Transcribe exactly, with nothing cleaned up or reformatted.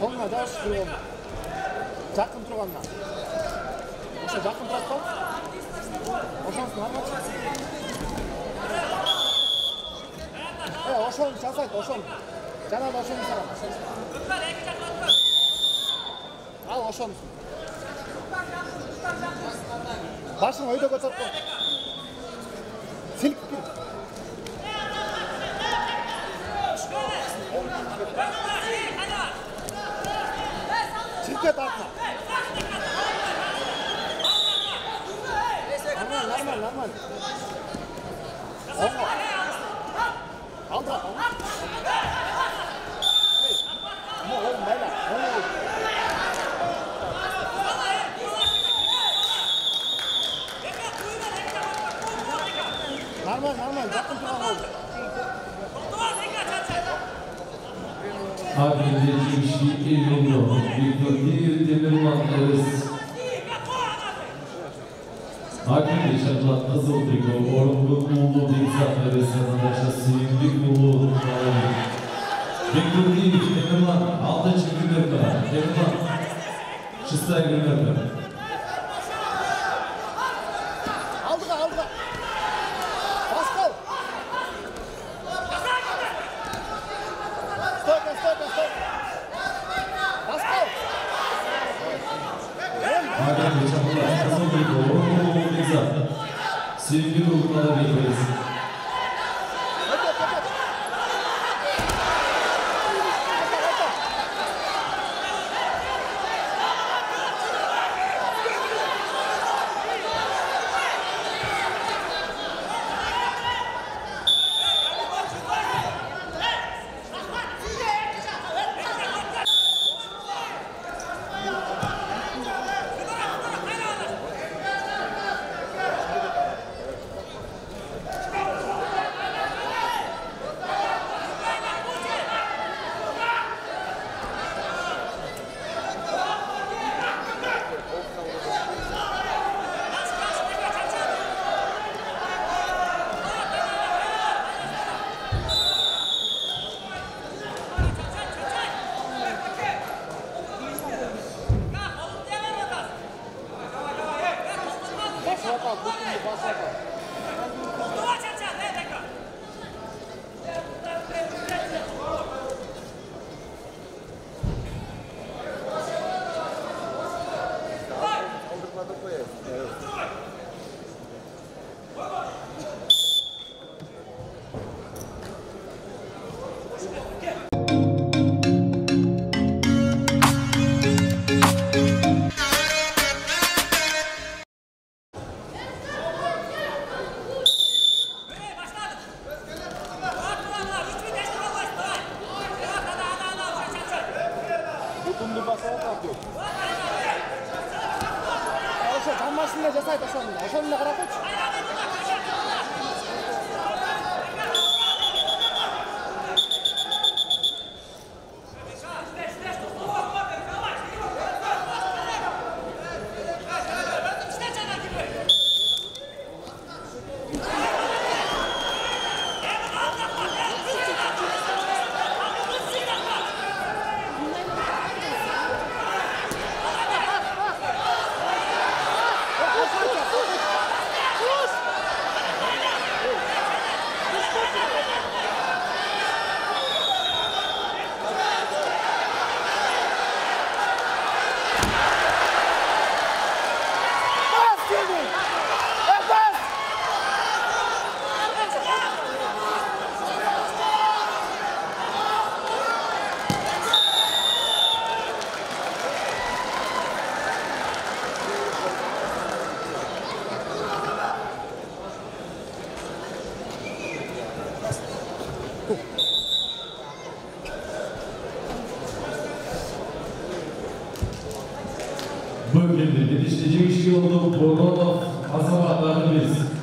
Қолыңа жауыз тұрған. Жақын тұрғанна. Оша жақын тұрады қол. Ошаңсын арматшы. Е, ошоң жасайды, ошоң. Жана да ошоң сарам. Ал ошоңсын. Башың өйдө көтөрүп кой. Силкип кир. Силкет артына. Нормально, нормально, нормально. Оңго. Алдыра. Эй, мо ол майла. Нормально, нормально. Жақын тұрған олды. Hakemde Cimşi Elmino, Viktor Demirman Eres. Hakemde Şarlat Kızıldıklı, Orumluk Ulu Dikzat Eres yanındaşa Silindik Ulu Ulu. Viktor Demirman, altıncı günlerinde, Demirman, шестая günlerinde. Aldığa, aldığa. Baskal. Стойка, стойка, стойка. Baskal. Hakemde Şarlat Kızıldıklı, Orumluk Ulu Dikzat. Silindik Ulu Ulu Eres. Жанмашында жасайды ошоны. Ошоны карап койчу. Bölgede yetiştirecek şey oldu. Boronov Azamat Arnavuz.